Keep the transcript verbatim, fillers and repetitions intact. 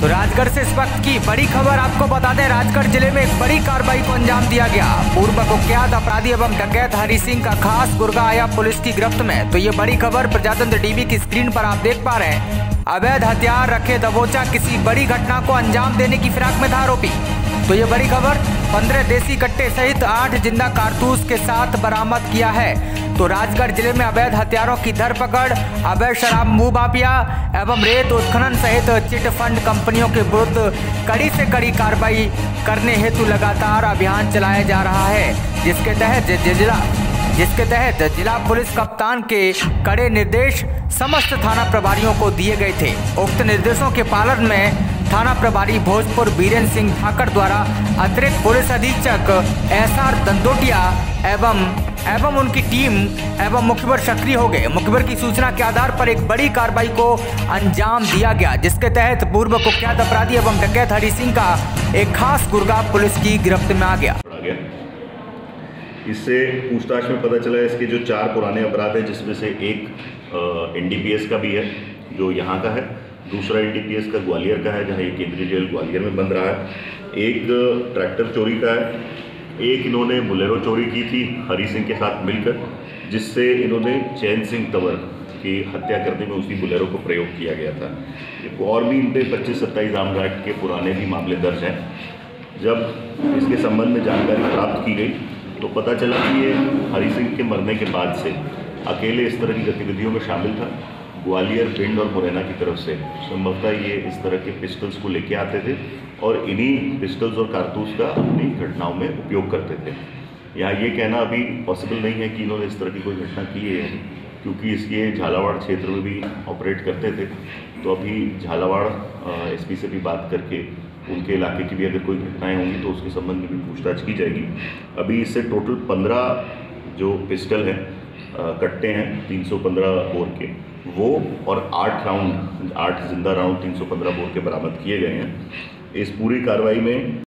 तो राजगढ़ से इस वक्त की बड़ी खबर आपको बता दें, राजगढ़ जिले में एक बड़ी कार्रवाई को अंजाम दिया गया। पूर्व कुख्यात अपराधी एवं डकैत हरि सिंह का खास गुर्गा आया पुलिस की गिरफ्त में। तो ये बड़ी खबर प्रजातंत्र टीवी की स्क्रीन पर आप देख पा रहे हैं। अवैध हथियार रखे दबोचा किसी बड़ी घटना को अंजाम देने की फिराक में था आरोपी। तो ये बड़ी खबर पंद्रह देसी कट्टे सहित आठ जिंदा कारतूस के साथ बरामद किया है। तो राजगढ़ जिले में अवैध हथियारों की धरपकड़, अवैध शराब मुंह माफिया एवं रेत उत्खनन सहित चिट फंड कंपनियों के विरुद्ध कड़ी से कड़ी कार्रवाई करने हेतु लगातार अभियान चलाया जा रहा है, जिसके तहत जिला जिसके तहत जिला पुलिस कप्तान के कड़े निर्देश समस्त थाना प्रभारियों को दिए गए थे। उक्त निर्देशों के पालन में थाना प्रभारी भोजपुर बीरेन्द्र सिंह ठाकर द्वारा अतिरिक्त पुलिस अधीक्षक एस आर दंदोटिया एवं एवं उनकी टीम एवं मुखबिर सक्रिय हो गए। मुखबिर की सूचना के आधार पर एक बड़ी कार्रवाई को अंजाम दिया गया, जिसके तहत पूर्व कुख्यात अपराधी एवं डकैत हरि सिंह का एक खास गुर्गा पुलिस की गिरफ्त में आ गया। इससे पूछताछ में पता चला इसके जो चार पुराने अपराध हैं, जिसमें से एक एन डी पी एस का भी है जो यहाँ का है, दूसरा एन डी पी एस का ग्वालियर का है जहाँ ये केंद्रीय जेल ग्वालियर में बन रहा है, एक ट्रैक्टर चोरी का है, एक इन्होंने बुलेरो चोरी की थी हरि सिंह के साथ मिलकर, जिससे इन्होंने चैन सिंह तंवर की हत्या करने में उसी बुलेरो को प्रयोग किया गया था। और भी इन पे पच्चीस सत्ताईस आमघाट के पुराने भी मामले दर्ज हैं। जब इसके संबंध में जानकारी प्राप्त की गई तो पता चला कि ये हरि सिंह के मरने के बाद से अकेले इस तरह की गतिविधियों में शामिल था। ग्वालियर, भिंड और मुरैना की तरफ से संभवतः ये इस तरह के पिस्टल्स को लेके आते थे और इन्हीं पिस्टल्स और कारतूस का अपनी घटनाओं में उपयोग करते थे। यहाँ ये कहना अभी पॉसिबल नहीं है कि इन्होंने इस तरह की कोई घटना की है, क्योंकि इसके झालावाड़ क्षेत्र में भी ऑपरेट करते थे। तो अभी झालावाड़ एस पी से भी बात करके उनके इलाके की भी अगर कोई घटनाएं होंगी तो उसके संबंध में भी पूछताछ की जाएगी। अभी इससे टोटल पंद्रह जो पिस्टल हैं, कट्टे हैं तीन सौ पंद्रह बोर के, वो और आठ राउंड आठ जिंदा राउंड तीन सौ पंद्रह बोर के बरामद किए गए हैं। इस पूरी कार्रवाई में